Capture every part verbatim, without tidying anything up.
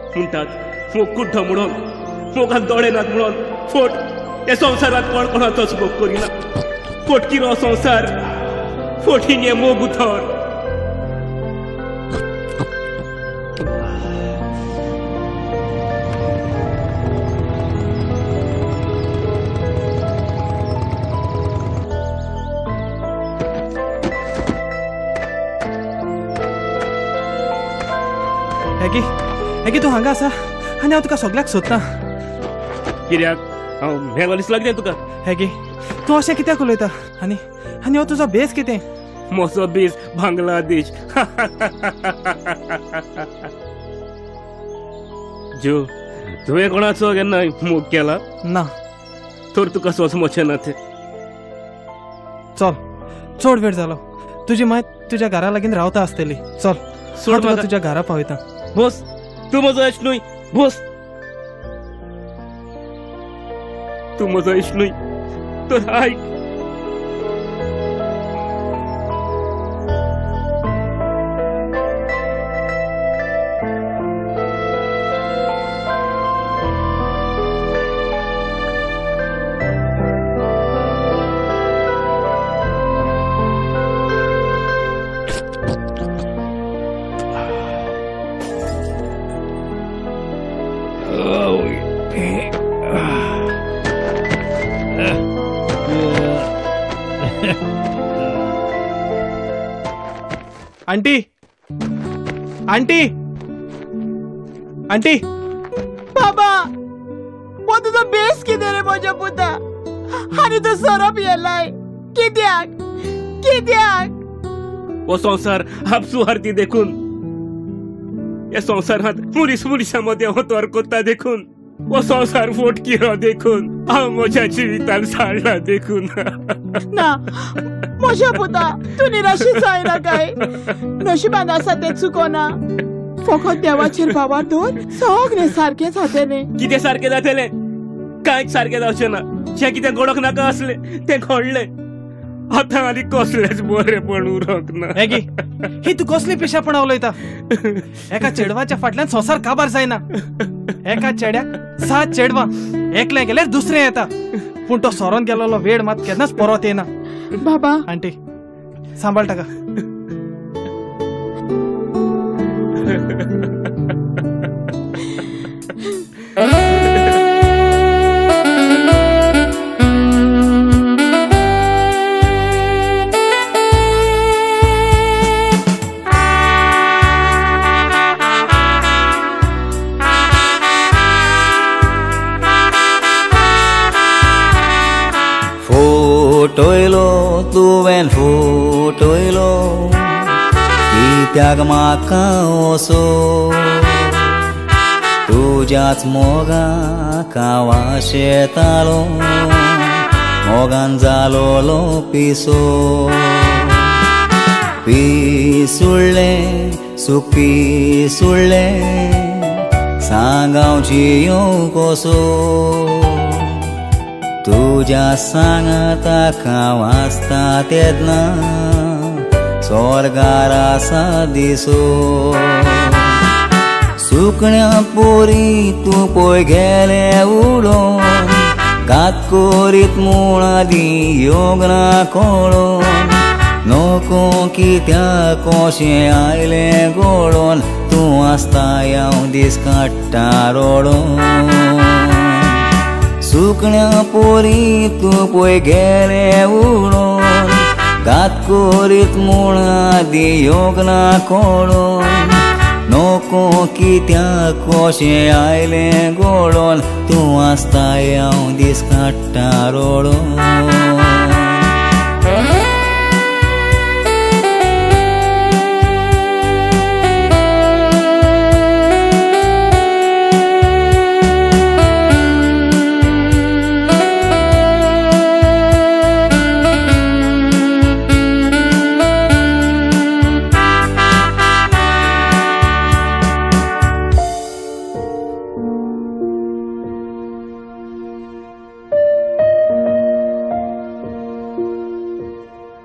म्हणटात मोग कुड्डो म्हणून मोगान दोळे नात म्हणून फोट हे संवसारात कोण कोणाचोच मोग करिना फोटकिरो संवसार फोटीन हे मोग उथर हेगी हेगी तू हांगा आसा आनी हांव तुका सगळ्याक सोदता कित्याक हांव मेलो दिसला कितें तुका हेगी तू अशें कित्याक उलयता आनी आनी हो तुजो बेस कितें म्हजो बेस बांगलादेश जो तुवें कोणाचो केन्नाय मोग केला ना तर तुका सोचमोचें ना तें चल चड वेळ जालो तुजी माय तुज्या घरा लागीं रावता आसतली चल सोड तुका तुज्या घरा पावयता बस तू म्हजो इश्ट न्हय बस तू म्हजो इश्ट न्हय तर आयक आंटी आंटी आंटी बाबा वो तुझा बेस कितें रे म्हज्या पुता आनी तू सोरोप येलाय कित्याक कित्याक वो संसार आपसू हारती देखून या संसारात मुलीस मुलीसामध्ये होतवार कोत्ता देखून वो संसार फोटकिरो देखून हांव म्हज्या जिवितान साडला देखून ना म्हज्या पुता तू निराशी जायना काय नशिबान आसा तें चुकोना फकत देवाचेर भावार दवर सगळें सारकें जातलें कितें सारकें जातलें कांयच सारकें जावचें ना जें कितें घडोवंक नाका आसलें तें घडलें आतां आनी कसलेंच बरेंपण उरोंक ना हेगी ही तू कसली पिशापणां उलयता एका चेडवाच्या फाटल्यान संसार काबार जायना एका चेड्याक सात चेडवां एकले गेल्यार दुसरें येता पूण तो सोरोन गेलोलो वेळ मात केन्नाच परत येना बाबा आंटी सांबाळ ताका फुटयलो तुवें फुटयलो कित्याक म्हाका वसो तुज्याच मोगाक आवाज येतालो मोगान जालोलो पिसो पिसुळ्ळें सूख पिसुळ्ळें सांग हांव जियों कसो तुज्या सांगता वाचता तेदना स्वर्गार आसा दिसो सुकण्या पोरी तूं पळय गेले उडोवन कात करीत मुळादी योग ना कळोन नको कित्याक कशें आयलें घडोवन तूं आसता हांव दीस काडटा रडोन सुकण्या पोरी तूं पळय गेले उडोवन कात करीत मुळादी योग ना कळोन नको कित्याक कशें आयलें घडोवन तूं आसता हांव दीस काडटा रडोन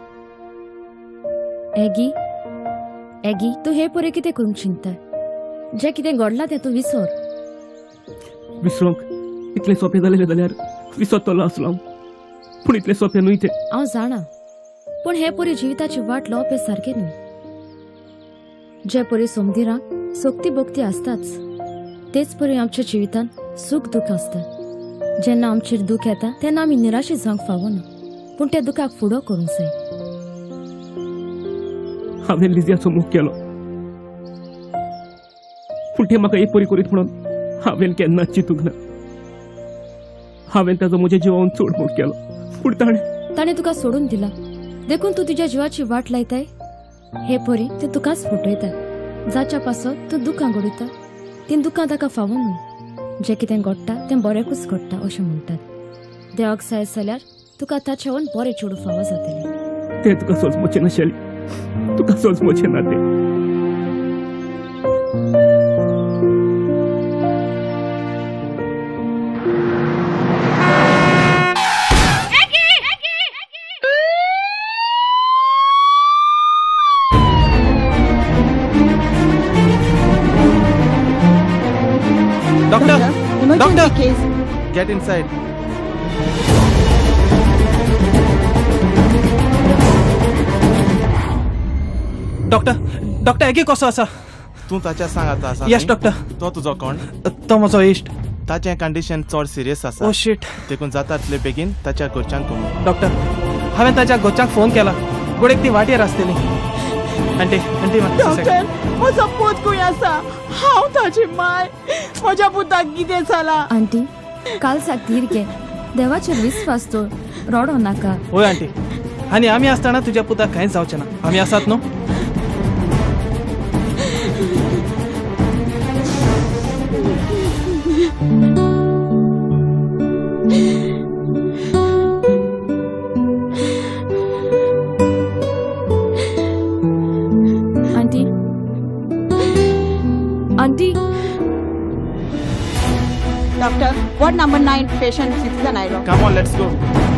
एगी एगी तू हे परे कितें करूंक शिंकता जें कितें घडलां तें तूं विसर. विसरूंक इतलें सोंपें जालें जाल्यार विसरतलो आसलो हांव. पूण इतलें सोंपें न्हय तें. हांव जाणां, पूण हे परी जिविताची वाट लावप हें सारकें न्हय. जे परी सोमदिरांक सोक्ती भोक्ती आसताच तेच परी आमच्या जिवितान सूख दूख आसता. जेन्ना आमचेर दूख येता तेन्ना आमी निराशी जावंक फावना, पूण त्या दुखाक फुडो करूंक जाय. हांवें लिजियाचो मोग केलो, पूण तें म्हाका एक परी करीत म्हणून हांवें केन्नाच चिंतूंक ना. हांवें ताजो म्हज्या जिवान चड मोग केलो, पूण ताणें ताणें तुका सोडून दिला. देखून तूं तुज्या जिवाची वाट लायताय. हे परी तें तुकाच फटयता. जाच्या पासत तूं दुखां घडयता तीं दुखां ताका फावो न्हय. जें कितें घडटा तें बरेंकूच घडटा अशें म्हणटात. देवाक जाय जाल्यार तुका ताचेवन बरें चेडूं फावो जातलें. तें तुका सोजमोचें नाशिल्लें, तुका सोजमोचें ना तें. Doctor! Emergency Doctor! case. Get inside. Doctor doctor एगी कसो आसा? तूं ताच्या सांग आतां आसा. Yes doctor. तो तुजो कोण? तो म्हजो इश्ट. ताचें कंडिशन चड सिरियस आसा. Oh shit. देखून जाता तितले बेगीन ताच्या घरच्यांक कळोव. डॉक्टर हांवें ताच्या घरच्यांक फोन केला. गोडेक ती वाटेर आसतली. आंटी आंटी डॉक्टर म्हजो पूत खंय आसा? हांव ताची माय. म्हज्या पुताक कितें जालां? आंटी काल धीर घे. देवाचेर विस्वास दवर. रडो नाका. होय आंटी. आनी आमी आसतना तुज्या पुताक कांयच जावचें ना. आमी आसात न्हू. Aunty aunty doctor ward number nine patient citizen आयलो. Come on let's go.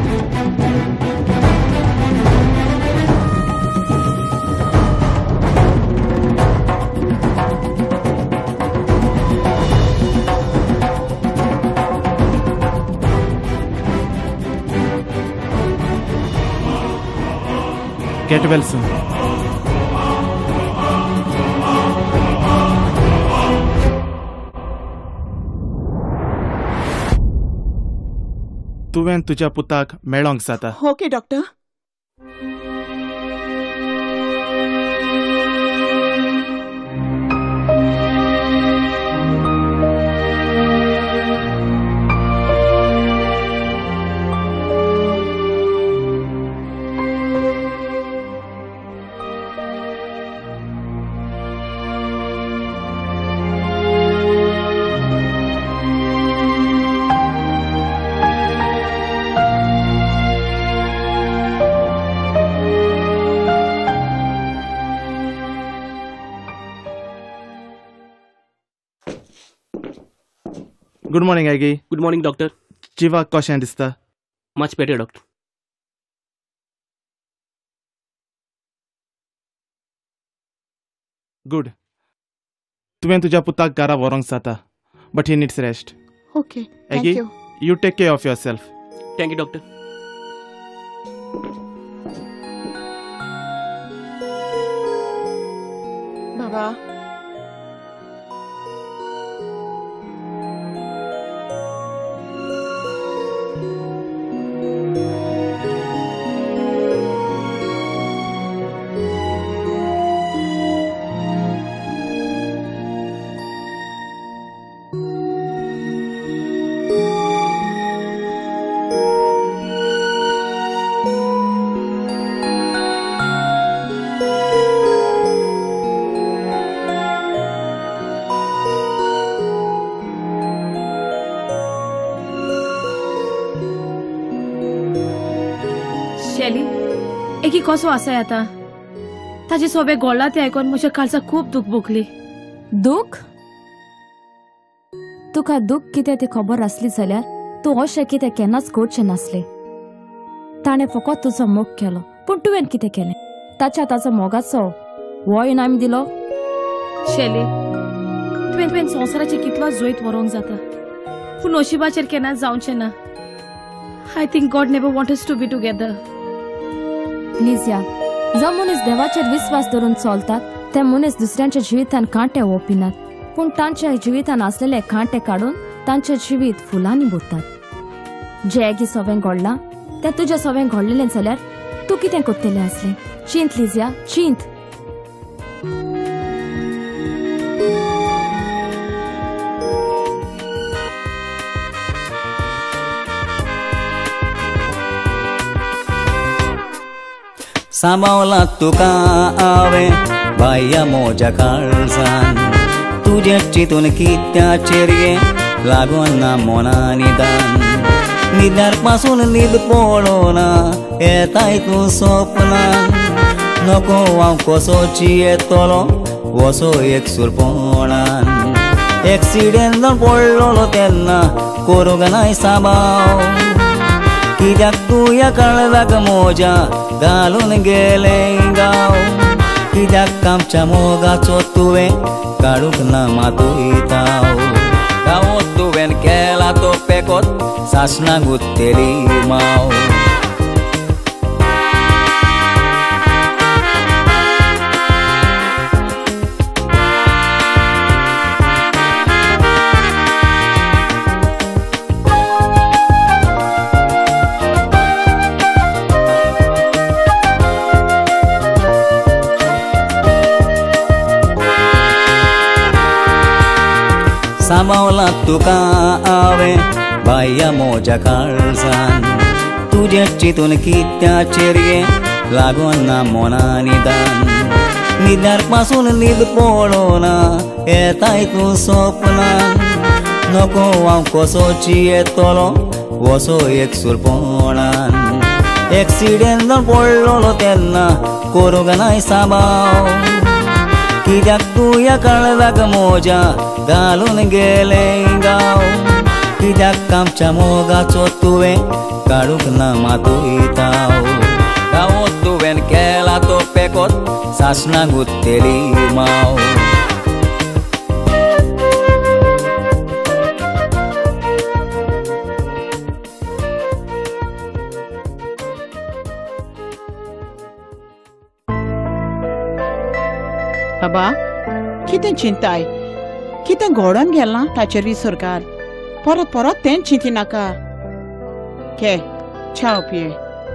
Get well soon. तुवें तुज्या पुताक मेळोंक जाता. Okay doctor. गुड मॉर्निंग आयगी. Good morning doctor. जिवाक कशें दिसता? Much better doctor. गुड. तुवें तुज्या पुताक घरा व्हरोंक जाता, but he needs rest. Okay thank आयगी, you. You take care of yourself. Thank you doctor. बाबा शेली एकी कसो आसाय आता? ताचे सोबे गोळ्ळा ते आयकून म्हज्या काळजा खूब दूख भोगली. दूख? तुका दूख कितें तें खबर आसली जाल्यार तूं अशें कितें केन्नाच घडचें नासलें. ताणें फकत तुजो मोग केलो, पूण तुवें कितें केलें? ताच्या ताचो मोगाचो हो इनाम दिलो. शेली तुवें तुवें संवसाराचे कितलो जोयत व्हरोंक जाता पूण नशिबाचेर केन्नाच जावचें ना. I think God never want us to be together. Please या जो मनीस देवाचेर विश्वास धरून चलतात ते मनीस दुसऱ्यांच्या जिवितान कांटे ओपिनात पूण तांच्या जिवितान असलेले कांटे काडून तांचे जिवीत फुलांनी भरतात. जे एगी सवें घडलां तें तुज्या सवें घडलेलें जाल्यार तूं कितें कोत्तेलें आसलें. चिंत लिजिया, चिंत. सांबावला तुका हांवें बाया मोज्या काळजान तुजे चिंतून कित्याचेर गे लागून ना मोना निदान. न्हिद्यार पासून न्हीद पळोवना येताय तूं सपनान. नको हांव कसोची येतलो वसो एक सुरपणान. एक्सिडेंट जावन पडलोलो तेन्ना करूंक नाय सांबाव. कित्याक तूं ह्या काळजाक मोज्या घालून गेलें गांव. कित्याक आमच्या मोगाचो तुवें काडूंक ना मातूय ताव. गांवोत तुवें केला तो पेकोत सासणां गुत्तेली माव. सांबावला तुका हांवें बाया मोज्या काळजान तुजे चिंतून कित्याचेर गे लागून ना मोना निदान. न्हिद्यार पासून न्हीद पळोवना येताय तूं सपनान. नको हांव कसोची येतलो वसो एक सुरपणान. एक्सिडेंट जावन पडलोलो तेन्ना करूंक नाय सांबाव. कित्याक तूं ह्या काळजाक मोज्या घालून गेलें गांव. कित्याक आमच्या मोगाचो तुवें काडूंक ना मातूय ताव. गांवोत तुवें केला तो पेकोत सासणां गुत्तेली माव. बाबा कितें चिंताय कितें घडोवन गेलां ताचेर विसरकार. परत परत तें चिंती नाका. के चाव पिये.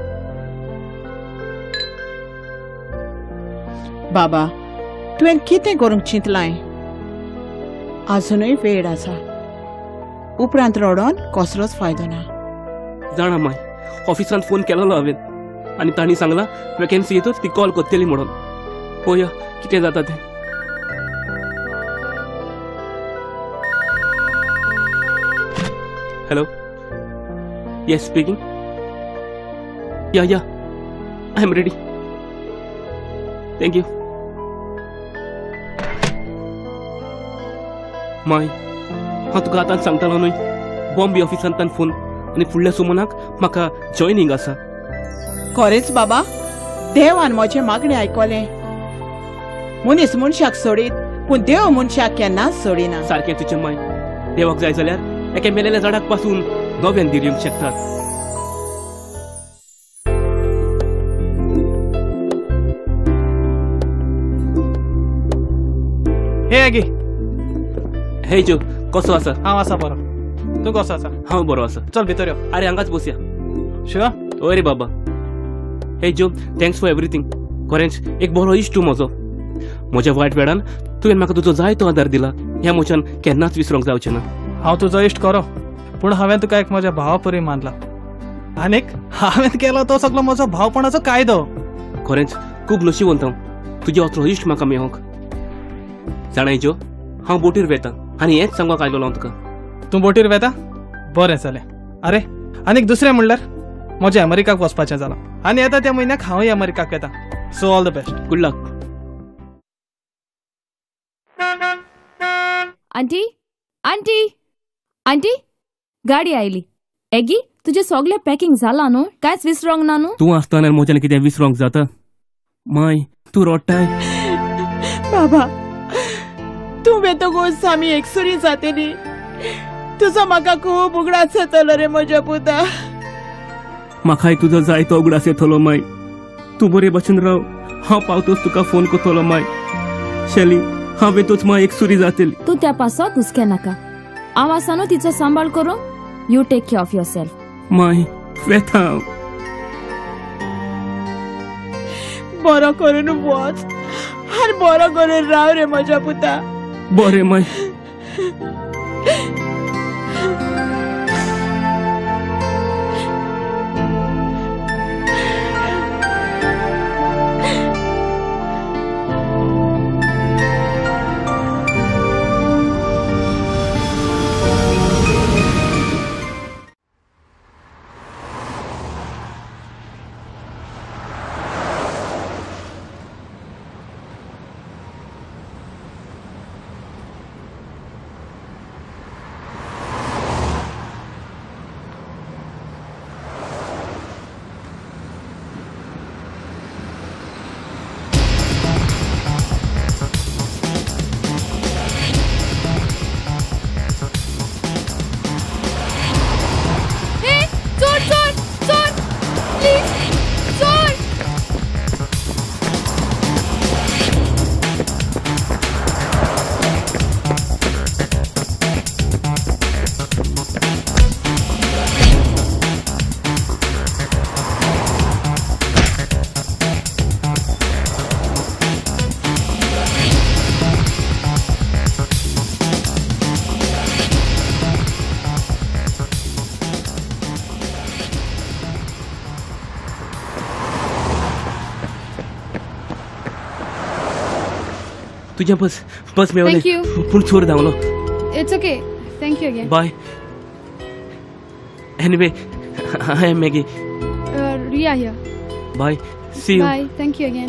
बाबा तुवें कितें करूंक चिंतलाय. अजुनूय वेळ आसा. उपरांत रडोन कसलोच फायदो ना. जाणा माय ऑफिसांत फोन केलोलो हांवें आनी तांणी सांगलां वेकन्सी येतूच ती कॉल करतली म्हणून. पळोवया कितें जाता तें. Hello yes speaking. Yeah yeah I am ready. Thank you. माय हांव तुका आतांच सांगतालो न्हय बॉम्बे ऑफिसांतल्यान फोन आनी फुडल्या सुमनाक म्हाका जॉयनिंग आसा. खरेंच बाबा देवान म्हजें मागणें आयकलें. मनीस मनशाक सोडीत पूण देव मनशाक केन्नाच सोडिना. सारकें तुजें माय. देवाक जाय जाल्यार एके मेलेल्या झाडाक पासून नव्यान धीर येवंक शकतात. हे आगी हे जो कसो आसा. हांव आसा बरो. तूं कसो आसा. हांव बरो आसा. चल भितर यो. अरे हांगाच बसया. शुअर. ओय रे बाबा. हे जो थँक्स फॉर एवरीथिंग. खरेंच एक बरो इश्ट तूं म्हजो. म्हज्या वायट वेळान तुवें म्हाका तुजो जायतो आदार दिला. ह्या मनशान केन्नाच विसरूंक जावचें ना. हांव तुजो इश्ट करो पूण हांवें तुका एक म्हज्या भावा परी मानला. आनीक हांवें केलो तो सगळो म्हजो भावपणाचो कायदो. खरेंच खूब नशिबंत हांव तुजे असलो इश्ट म्हाका मेळोंक. जाणाय जो हांव बोटीर वेता आनी हेंच सांगूंक आयलोलो हांव तुका. तूं बोटीर वेता. बरें जालें. अरे आनीक दुसरें म्हणल्यार म्हजें अमेरिकाक वचपाचें जालां आनी येता त्या म्हयन्याक हांवूय अमेरिकाक येता. So all the best. Good luck. Aunty aunty aunty गाडी आयली. एगी तुजें सगळें पॅकिंग जालां न्हू. कांयच विसरोंक ना न्हू. तूं आसतना म्हज्यान कितें विसरोंक जाता. माय तूं रडटाय. बाबा तू बेतोगोस आमी एकसुरी जातेली तुझो म्हाका खूब उगडास येतलो रे म्हज्या पुता म्हाकाय तुजो जायतो उगडास येतलो माय तू बरे भशेन राव हांव पावतोच तुका फोन करतलो माय शेली हांव येतोच माय एकसुरी जातली तू त्या पासत हुस्के नाका हांव आसा न्हू तिचो सांबाळ करूंक you take care of your self माय वेता हांव बरो करून वच आनी बरो करून राव रे म्हज्या पुता बरें माय तुझ्या बस बस मेवले Thank you. पूण चोर धांवलो It's okay. Thank you again. Bye anyway I am Maggi Uh, Ria here. Bye see you Bye. Thank you again.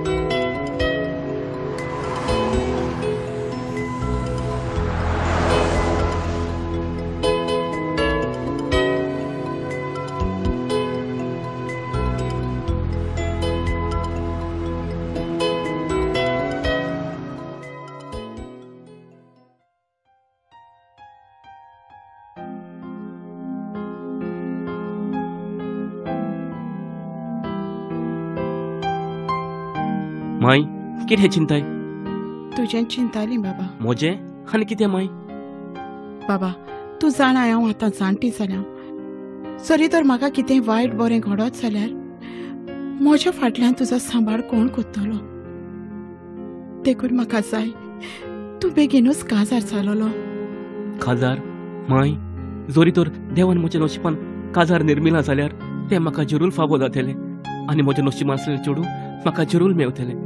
माय कितें चिंताय तुजें चिंताली बाबा म्हजें आनी कितें माय बाबा तूं जाणाय हांव आतां जाणटी जाल्या जरी तर म्हाका कितें वायट बरें घडत जाल्यार म्हज्या फाटल्यान तुजो सांबाळ कोण करतलो देखून म्हाका जाय तूं बेगीनूच काजार जालोलो काजार माय जोरी तर देवान म्हज्या नशिबान काजार निर्मिला जाल्यार तें म्हाका जरूर फावो जातलें आनी म्हज्या नशिबान आसलेलें चेडूं म्हाका जरूर मेवतलें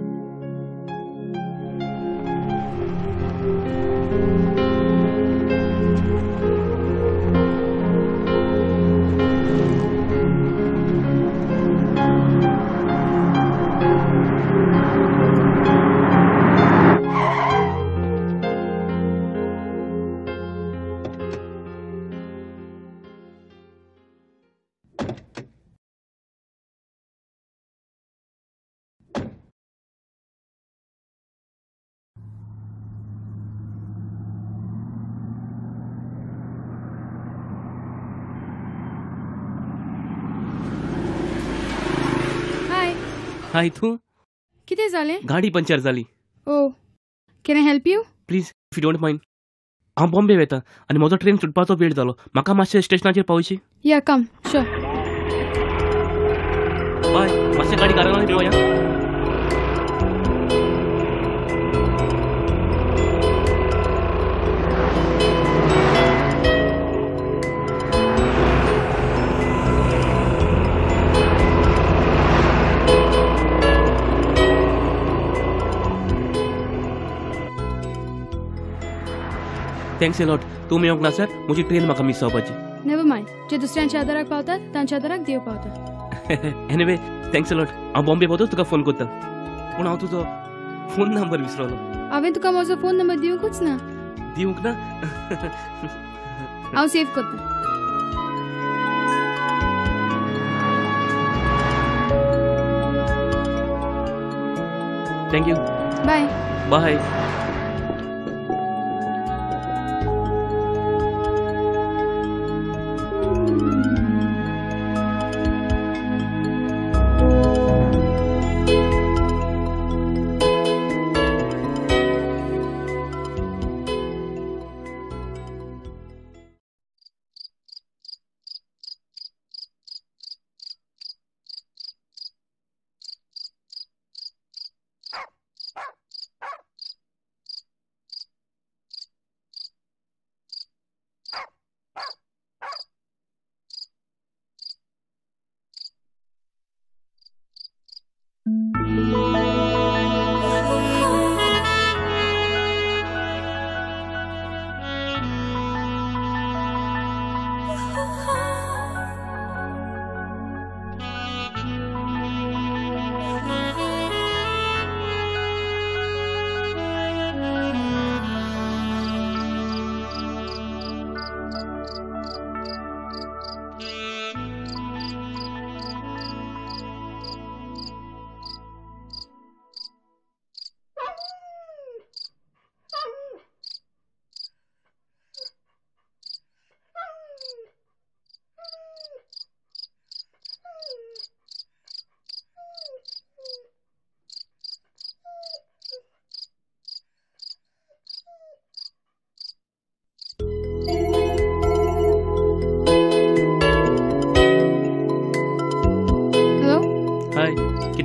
हाय तूं कितें जालें? गाडी पंक्चर जाली Oh, can I help you? Please if you don't mind हांव बॉम्बे वयता आनी म्हजो ट्रेन सुटपाचो वेळ जालो म्हाका मातशें स्टेशनाचेर पावयशी Yeah, come. Sure. बाय मातशें गाडी घरांत देवया थँक्स अ लॉट तूं मेळोंक ना सर म्हजी ट्रेन म्हाका मिस जावपाची Never mind. जे दुसऱ्यांच्या आदाराक पावतात तांच्या आदाराक देव पावता. एनीवे थँक्स अ लॉट हांव बॉम्बे पावतच तुका फोन करता पूण हांव तुजो फोन नंबर विसरलो हांवें तुका म्हजो फोन नंबर दिवंकूच ना. दिवंक ना हांव सेव्ह करता. Thank you bye. बाय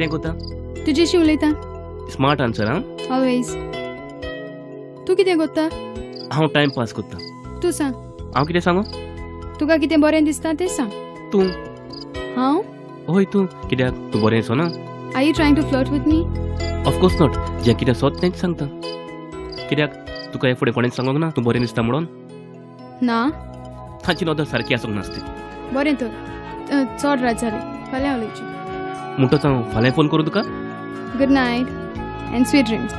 कितें कोता तुजेशी उलयता स्मार्ट आन्सर हां ऑलवेज तूं कितें करता हांव टायम पास कोत्ता तूं सांग हांव कितें सांगू तुका कितें बरें दिसता तें सांग तूं हांव होय तूं कित्याक तूं बरें सो ना are you trying to flirt with me of course not जें कितें सोद तेंच सांगता कित्याक तुका हे फुडें कोणें सांगूंक ना तूं बरें दिसता म्हणून ना ताची नदर सारकी आसूंक नासती बरें तर अ, चड रात जालें फाल्यां उलयची म्हणटच हांव फाल्यां फोन करूं तुका good night and sweet dreams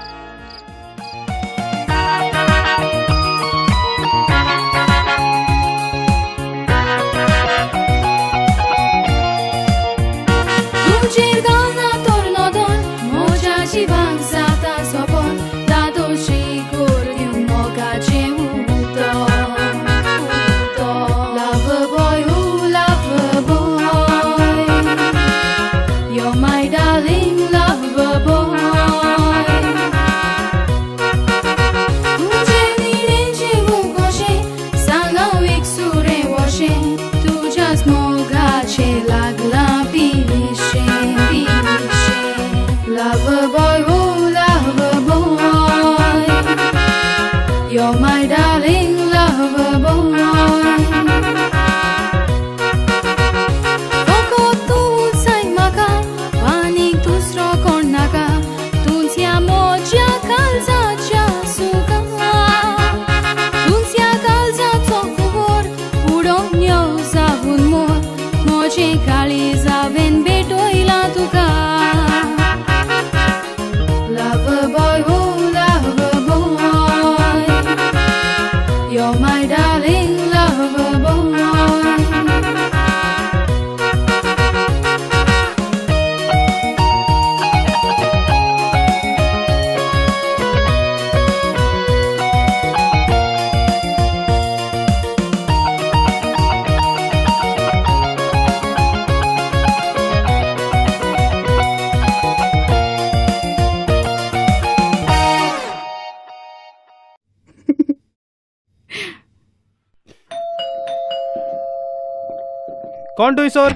कोण तू सर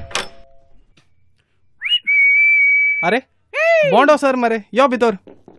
अरे बोंडो सर मरे यो भितर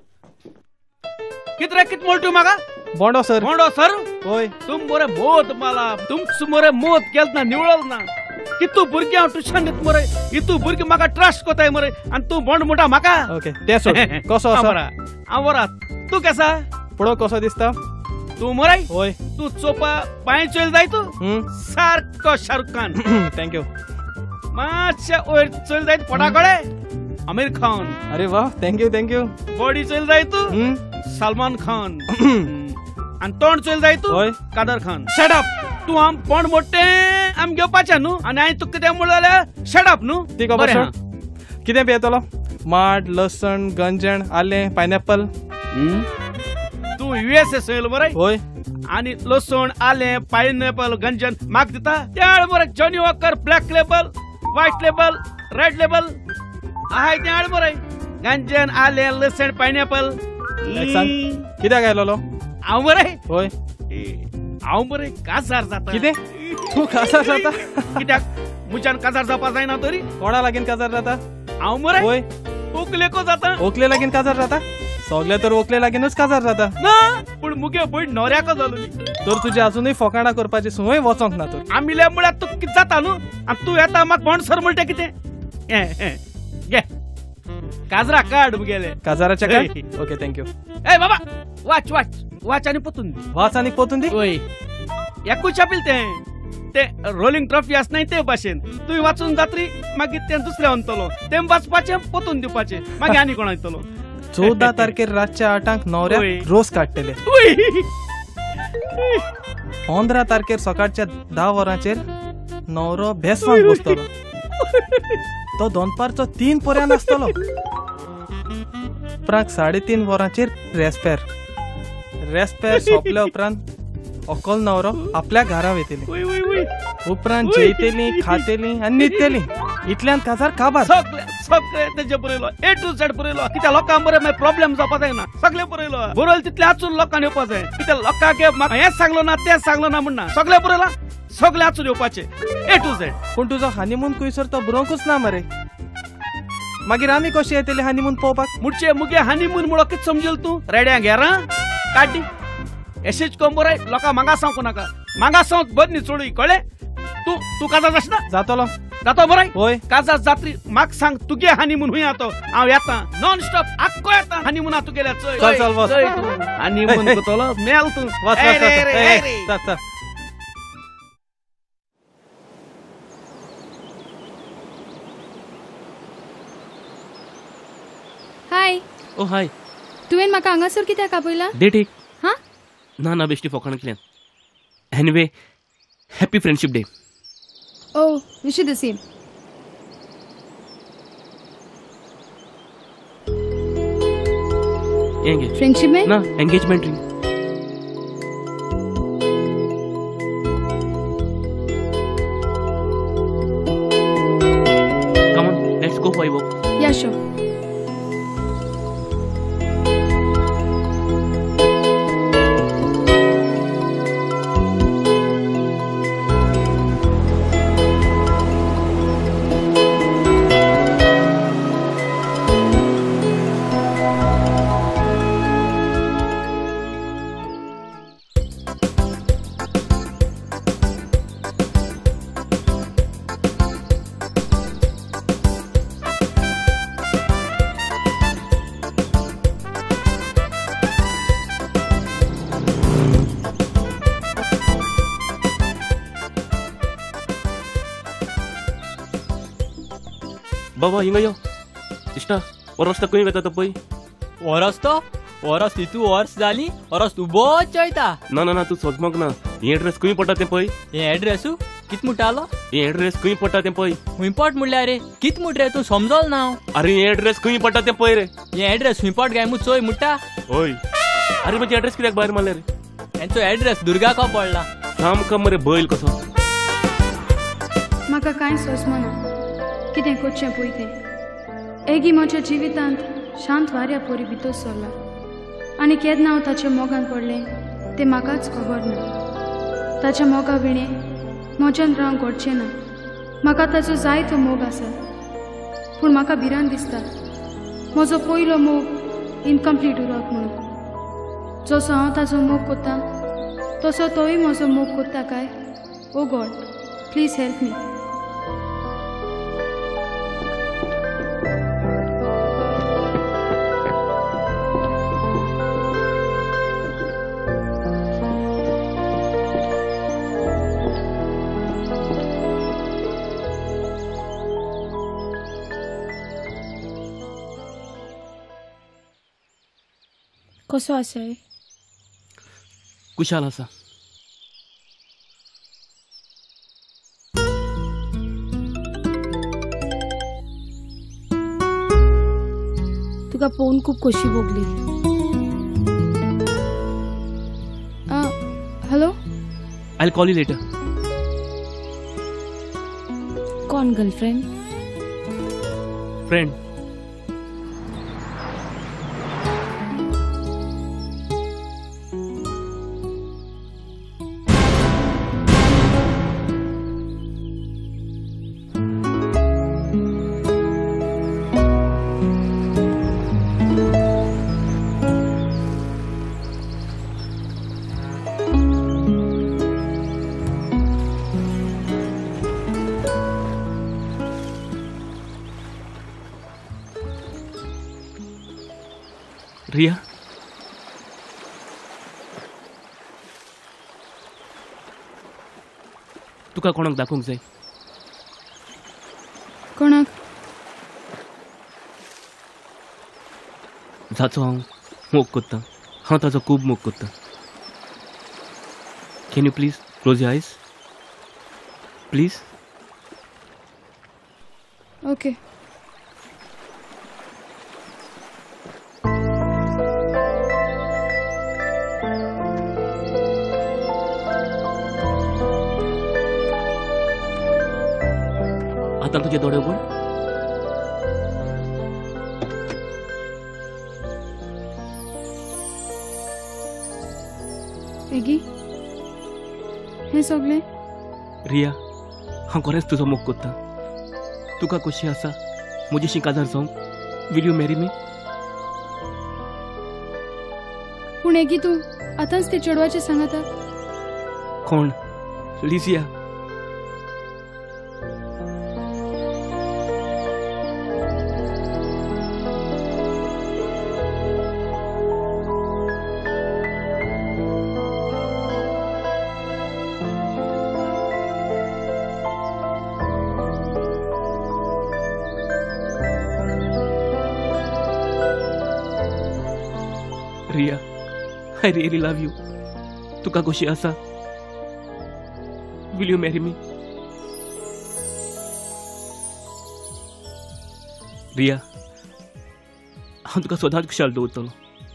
कितरे कित मोलटू म्हाका बोंडो सर बोंडो सर होय तुम बरे मोत मला तुम सुमरे मोत केल ना निवळल ना कितू भुरगी हांव ट्युशन दित मरे इतू भुरगी म्हाका ट्रस्ट कोताय मरे आनी तू बोंड म्हणटा म्हाका ओके ते सोड कसो आसा हांव बरा तू केसा पळो कसो दिसता तू मरे होय तू चोपा पांय चोयल जाय तू सारको शाहरुख खान थँक्यू मातशें वयर चोयल जाय पोटा कळे आमिर खान अरे वाह थँक्यू थँक्यू बॉडी चोयल जाय तू सलमान खान आनी तोंड चोयल जाय तू कादर खान शट अप तू आम पोंड मोट्टे आम घेवपाचें न्हू आनी हांवें तुका कितें म्हणलें जाल्यार शट अप न्हू ती खबर सोड कितें पियेतलो माड लसण गंजण आलें पायनॅपल तू युएसए येयलो मरे होय आनी लसण आलें पायनॅपल गंजन म्हाका दिता त्या मरे Johnnie Walker black label white label red label आहाय ते हाड मरे गंजन आलें लसण पायनॅपल कित्याक आयलोलो हांव मरे होय हांव मरे काजार जाता कितें तू काजार जाता कित्याक मुच्यान काजार जावपा जायना तरी कोणा लागीन काजार जाता हांव मरे होय ओकलेको जाता ओकले लागीन काजार जाता सगळे तर ओकले लागीनच काजार जाता ना पूण मुगे भयण न्हवऱ्याको जालोली तर तुजे अजूनय फोकाणा करपाची संवय वचोंक ना तर आमिल्या म्हळ्यार तूं कितें जाता न्हू आनी तूं येता म्हाका बोंड सर म्हणटा कितें घे काजरा काड मुगेले काजाराचे काड ओके थँक्यू ए बाबा वाच वाच वाच आनी पोतून दी वाच आनी पोतून दी ओय एकूच छापील तें ते रोलिंग ट्रॉफी आसनाय ते भाशेन तुवें वाचून जात्री मागीर तें दुसरें आणतलो तें वाचपाचें पोतून दिवपाचें मागीर आनी कोण येतलो चौदा तारखेर रातच्या आठांक न्हवऱ्याक रोस काडटले पंदरा तारखेर सकाळच्या धा वरांचेर न्हवरो भेसांत बसतलो तो दोनपारचो तीन पर्यंत आसतलो उपरांत साडे तीन वरांचेर रेस्पेर रेस्पेर सोंपल्या उपरांत अकल न्हवरो आपल्या घरा वयतली उपरांत जेयतली खातेली आनी न्हिदतली इतल्यान काजार काबार सगळे सगळे तेजे बरयलो ए टू झेड बरयलो कित्या लोकांक बरें मागीर प्रॉब्लेम जावपा जायना सगळे बरयलो बरयलो तितले आचून लोकांनी येवपा जाय कित्या लोकांक म्हाका हेंच सांगलो ना तेंच सांगलो ना म्हणना सगळे बरयला सगळे आचून येवपाचे ए टू झेड पूण तुजो हनीमून खंयसर तो बरोवंकूच ना मरे मागीर आमी कशी येतली हनीमून पळोवपाक मुडचे मुगे हनीमून मुळो कित समजल तू रेड्या घेरा काडी एसेच कंबोराय लोका मांगा सांगू नाका मांगा सांग बदनी चोडूय कळे तू तू काजा जास ना जातलो जातो बराय होय काजा जात्री म्हाक सांग तुगे हनीमून हुंय आतो हांव येता नॉन स्टॉप आक्को येता हनीमून तू गेल्या चल चल चल बस हनीमून कोतलो मेल तू बस ए रे बस रे ए रे चल चल हाय ओ हाय तुवें म्हाका हांगासर कित्याक आपयला डेट एक हा ना ना बेश्टी फोकाणांतल्यान anyway happy friendship day oh wish the same हें घे फ्रेंडशिप में ना engagement ring come on let's go for walk yeah sure बाबा हिंगा यो इष्टा वरस्ता खंय वता तो पळय वरस तो वरस तितू वर्स जाली वरस तू बोच चयता ना ना ना तू सोजमोग ना ही एड्रेस खंय पडटा तें पळय हे एड्रेसू कित मुटालो ही एड्रेस खंय पडटा तें पळय हुंयपट म्हणल्यार रे कित मुट रे तू समजल ना अरे ही एड्रेस खंय पडटा तें पळय रे हे एड्रेस हुंयपट गाय मू चोय मुट्टा ओय अरे म्हणजे एड्रेस कित्याक भायर मारले रे हेंचो एड्रेस दुर्गा को पडला सामको मरे बैल कसो म्हाका कांय सोसमना कितें कोचचें पळय एगी म्हज्या जिवितांत शांत वाऱ्या पोरी भितर सरला आनी केन्ना हांव ताच्या मोगान पडलें तें म्हाकाच खबर ना ताच्या मोगा विणे म्हज्यान रावंक घडचें ना म्हाका ताचो जायतो मोग आसा पूण म्हाका भिरांत दिसता म्हजो पयलो मोग इनकम्प्लीट उरप म्हणून जसो हांव ताचो मोग कोत्ता तसो तोय म्हजो मोग कोत्ता काय oh God please help me कसो आसा कुशाल आसा तुका पळोवन खूब खोशी भोगली hello I call you later कोण गर्लफ्रेंड फ्रेंड रिया तुका कोणाक दाखोवंक जाय कोणाक जाचो हांव मोग कोत्ता हांव ताचो खूब मोग कोत्ता can you please close your eyes please okay आता तुझे दोळे उघड एगी हे सगळे रिया हांव खरेंच तुजो मोग कोत्ता तुका कशी आसा मुझे शिकाजार जाऊं विल यू मॅरी मी पूण एगी तू आतांच ते चेडवाचे सांगता कोण लिजिया Riya I really love you. तुका कशी आसा? Will you marry me? Riya, हांव तुका सदांच खुशाल दवरतलो.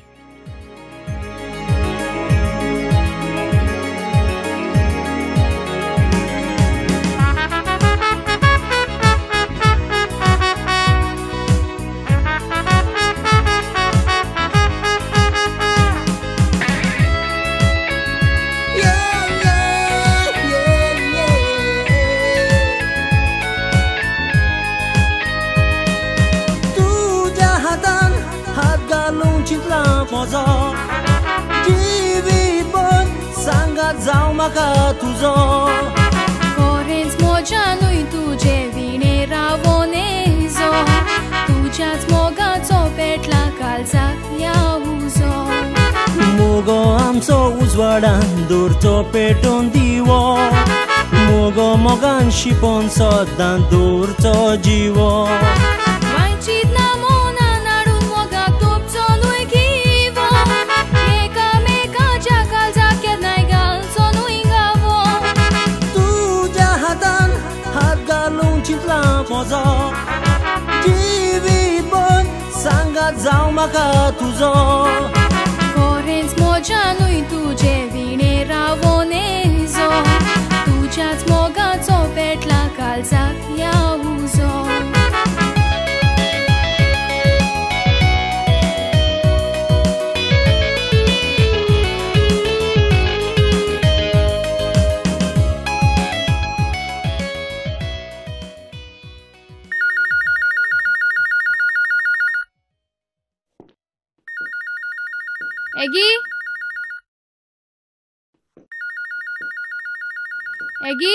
तुझो कोरेंच मोच्या न्हय तुजे विणे रावोनेजो तुझ्याच मोगाचो पेटला काळजाक ह्या उजो मोगो आमचो उजवाडान दोरचो पेटोवन दिवो मोगो मोगान शिपोन सदां दोरचो जिवो जिवी पण सांगात जावं म्हाका तुजो कोरेंच मोच्या न्हय तुजे विणे रावोनेजो तुझ्याच मोगाचो पेटला काळजाक ह्या उजो एगी एगी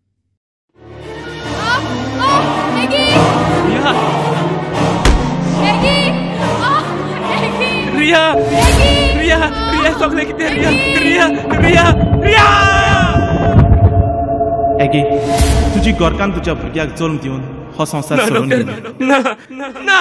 आ आ एगी रिया एगी आ एगी रिया रिया रिया सगळे कितें रिया रिया रिया रिया एगी तुजी गोरकान तुज्या भुरग्याक जल्म दिवन हो संवसार सोडून गेलो ना ना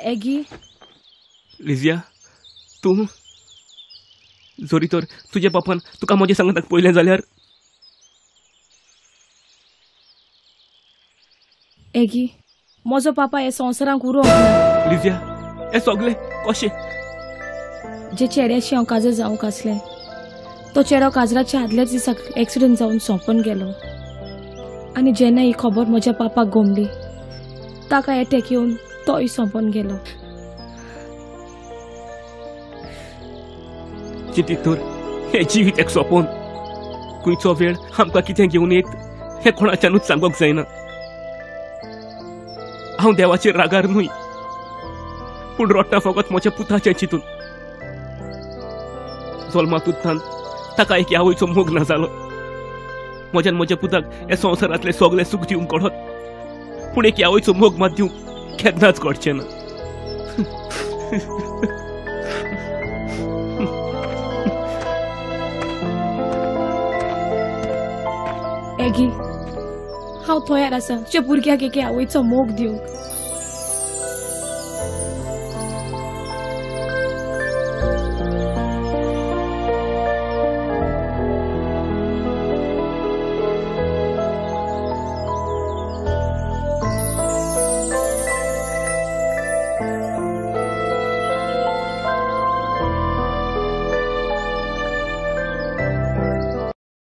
एगी लिजिया तू जोरी तर तुझ्या बापान तुका म्हजे सांगताक पयलें जाल्यार एगी म्हजो पापा हे संवसारांक उरोंक ना. लिजिया हे सगळे कशें जे चेड्याशी हांव काजर जावंक आसलें तो चेडो काजराच्या आदल्याच दिसाक एक्सिडेंट जावन सोंपून गेलो आनी जेन्ना ही खबर म्हज्या पापाक गोमली ताका एटॅक येवन तोय सोंपून गेलो. चिंतीत तर हे जिवीत एक सोंपोवन खंयचो वेळ आमकां कितें घेवन येत हें कोणाच्यानूच सांगूंक जायना. हांव देवाचेर रागार न्हय पूण रोट्टा फकत म्हज्या पुताचें चिंतून. जल्मात उत्तान ताका एक आवयचो मोग ना जालो. म्हज्यान म्हज्या पुताक हे संवसारांतले सगळे सूख दिवंक कळत पूण एक आवयचो मोग मात दिवंक केन्नाच घडचें ना. एगी हांव तयार आसा तुज्या भुरग्याक एके आवयचो मोग दिवंक.